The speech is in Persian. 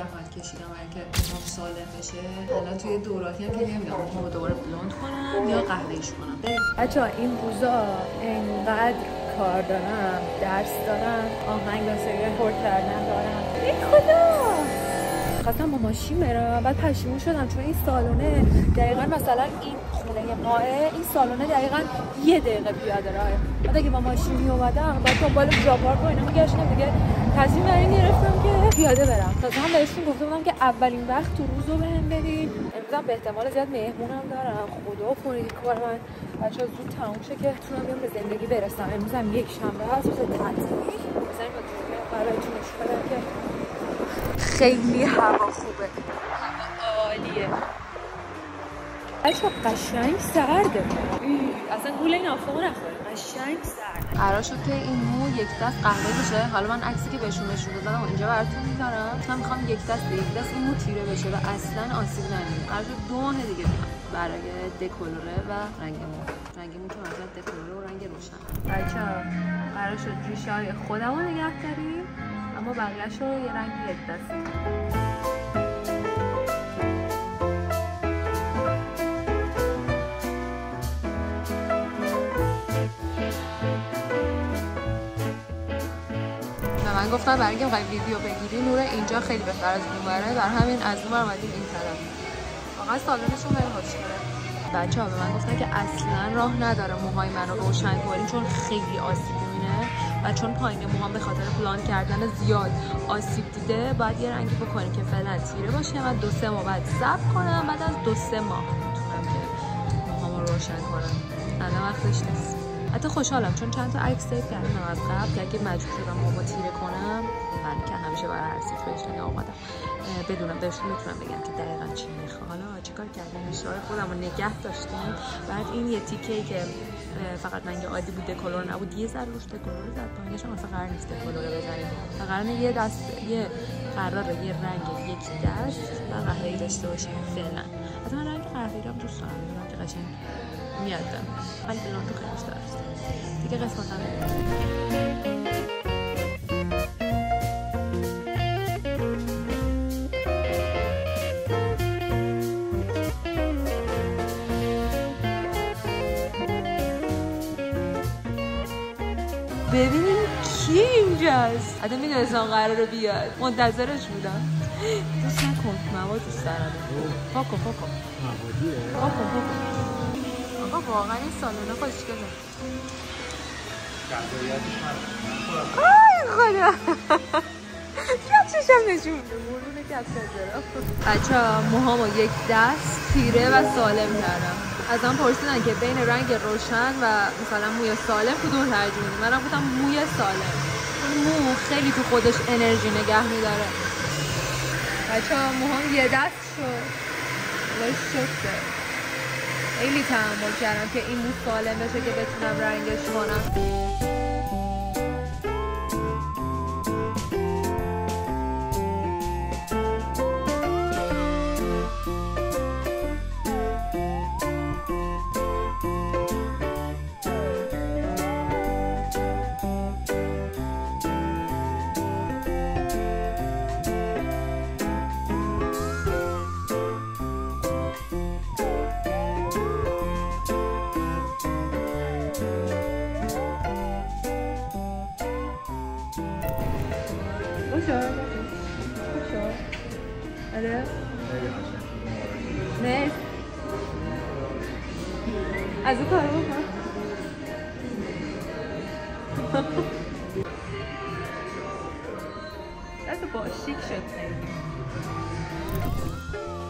زحمت کشیدم برای اینکه موهام سالم بشه. الان توی دوراتی هم که نمیدونم موهامو دوباره بلوند کنم یا قهوه‌ایش کنم. بچه‌ها این روزا اینقدر کار دارم، درس دارم، آهنگ واسه رکورد کردن دارم. ای خدا! خواستم با ماشین برم، بعد پشیمون شدم چون این سالونه دقیقاً مثلا این خونه ماه، این سالونه دقیقاً 1 دقیقه پیاده راهه. بعد اگه با ماشین میومدم بعد دنبال جا پارک و اینا میگشتم دیگه. تصمیم بر این گرفتم که پیاده برم. تازه هم بهشون گفته بودم که اولین وقت تو روزو بهم بدین. امروزم به احتمال زیاد مهمونم دارم. خدا کنه کار من بچه‌ها زود تموم شه که بتونم بیام به زندگی برسم. امروزم یک شنبه هست، روز تعطیلی. مثلا با براتون نشون بدم که خیلی هوا خوبه، هوا عالیه. بچه‌ها قشنگ سرده، اصلا گول این آفتابو نخوره، قشنگ سرده. قرار شد که این مو یک دست قهوه بشه. حالا من عکسی که بهشون نشون دادم اینجا براتون میذارم. من میخوام یک دست این مو تیره بشه و اصلا آسیب نبینه. قرار شد 2 ماه دیگه برای دکولوره و رنگ مو که مثلا دکولوره و رنگ روشن. بچه‌ها قرار شد ریشه‌های خودمو نگه داریم، اما بقیه‌شو یه رنگ یک دستی. من گفتم برای اینکه بخوای ویدیو بگیری نور اینجا خیلی بهتر از اونوره، در همین از اونور اومدیم این طرف. واقعا سالونشون خیلی خوشگله. بچه‌ها به من گفتن که اصلا راه نداره موهای منو روشن کنیم چون خیلی آسیب می‌بینه و چون پایین موهام به خاطر بلاند کردن زیاد آسیب دیده باید یه رنگی بکنیم که فعلا تیره باشه و 2-3 ماه بعد صبر کنم، بعد از 2-3 ماه میتونم که موهامو روشن کنم. الان وقتش نیست. حتی خوشحالم چون چند تا عکس سیو کردم از قبل که اگه مجبور شدم موهامو تیره کنم، من که همیشه برای هر سیچویشن اومدم بدونم بهشون میتونم بگم که دقیقاً چی میخوام. حالا چیکار کردم؟ ریشه‌های خودمو نگه داشتم. بعد این یه تیکه‌ای که فقط رنگ عادی بود، دکولور نبود، یه ذره روش دکولور زد. پایینش هم اصلا قرار نیست دکولور بزنیم. قراره یه دست یه قراره یه رنگ یک دست و قهوه‌ای داشته باشیم فعلا. حتی من رنگ قهوه‌ای رو دوست دارم. میدونم که قشنگ میاد. ولی بلوند تو خیلی دوست دارم. دیگه قسمتم ببینیم کی اینجاست. حتی میدونستم قراره بیاد، منتظرش بودم. دوست نکن، مواد دوست دارم. پاکو موادیه؟ پاکو آقا واقعا این سالونه خوشگله. آی خدا چشم نشون میده برونه کفشت دارم. بچه‌ها موهامو یک دست تیره و سالم کردم. از من پرسیدن که بین رنگ روشن و مثلا موی سالم کدوم ترجیح میدی؟ منم گفتم موی سالم. مو خیلی تو خودش انرژی نگه میداره. بچه‌ها موهام یه دست شد. وای شکر. خیلی تحمل کردم که این مو سالم بشه که بتونم رنگش کنم. خوشو آره نه از اون کارو بکن. دست با شیک شد خیلی.